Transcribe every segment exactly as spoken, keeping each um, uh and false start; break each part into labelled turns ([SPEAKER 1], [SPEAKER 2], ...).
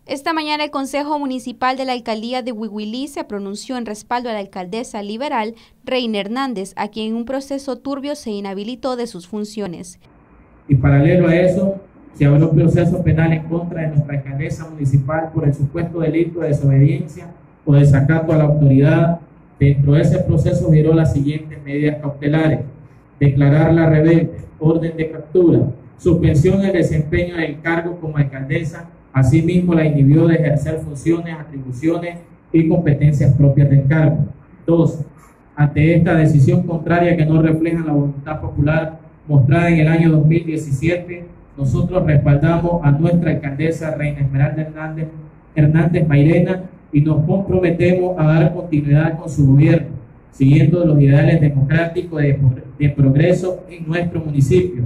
[SPEAKER 1] Esta mañana el Consejo Municipal de la Alcaldía de Huihuilí se pronunció en respaldo a la alcaldesa liberal Reina Hernández, a quien en un proceso turbio se inhabilitó de sus funciones.
[SPEAKER 2] Y paralelo a eso, se abrió un proceso penal en contra de nuestra alcaldesa municipal por el supuesto delito de desobediencia o desacato a la autoridad. Dentro de ese proceso giró las siguientes medidas cautelares: declararla rebelde, orden de captura, suspensión del desempeño del cargo como alcaldesa. Asimismo, la inhibió de ejercer funciones, atribuciones y competencias propias del cargo. Dos, ante esta decisión contraria que no refleja la voluntad popular mostrada en el año dos mil diecisiete, nosotros respaldamos a nuestra alcaldesa Reina Esmeralda Hernández, Hernández Mairena y nos comprometemos a dar continuidad con su gobierno, siguiendo los ideales democráticos de, de progreso en nuestro municipio.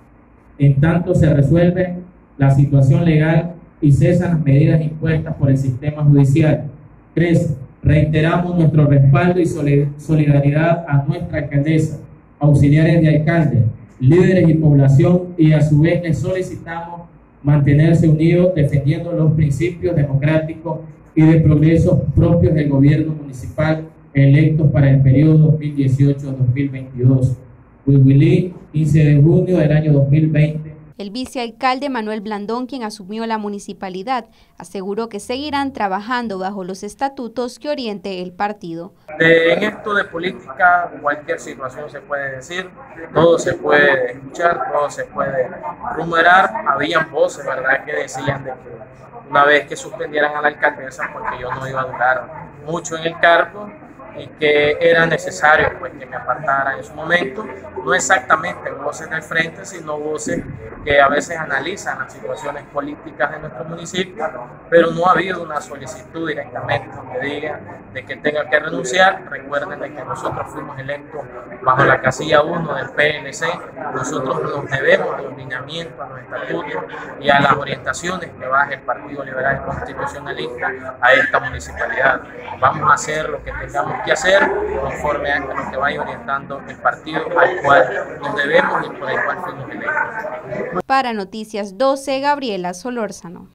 [SPEAKER 2] En tanto se resuelve la situación legal y cesan las medidas impuestas por el sistema judicial. Tres, reiteramos nuestro respaldo y solidaridad a nuestra alcaldesa, auxiliares de alcalde, líderes y población, y a su vez les solicitamos mantenerse unidos defendiendo los principios democráticos y de progreso propios del gobierno municipal electos para el periodo dos mil dieciocho a dos mil veintidós. Huihuilí, quince de junio del año dos mil veinte.
[SPEAKER 1] El vicealcalde Manuel Blandón, quien asumió la municipalidad, aseguró que seguirán trabajando bajo los estatutos que oriente el partido.
[SPEAKER 3] De, en esto de política, cualquier situación se puede decir, todo se puede escuchar, todo se puede rumorar. Habían voces, ¿verdad?, que decían de que una vez que suspendieran a la alcaldesa, porque yo no iba a durar mucho en el cargo, y que era necesario pues que me apartara en su momento, no exactamente voces del frente, sino voces que a veces analizan las situaciones políticas de nuestro municipio, pero no ha habido una solicitud directamente donde diga de que tenga que renunciar. Recuerden de que nosotros fuimos electos bajo la casilla uno del P L C, nosotros nos debemos de un lineamiento a los estatutos y a las orientaciones que baja el Partido Liberal Constitucionalista a esta municipalidad. Vamos a hacer lo que tengamos que hacer conforme a lo que vaya orientando el partido al cual nos debemos y por el cual fuimos electos.
[SPEAKER 1] Para Noticias doce, Gabriela Solórzano.